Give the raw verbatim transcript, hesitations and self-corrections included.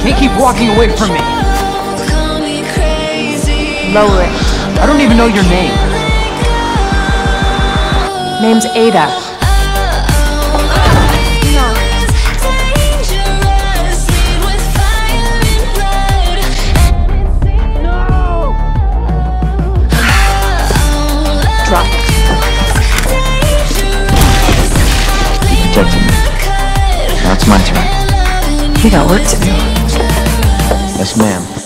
can't keep walking away from me. Lower it. I don't even know your name. Name's Ada. Drop it. You protected me. Now it's my turn. We got work to do. Yes, ma'am.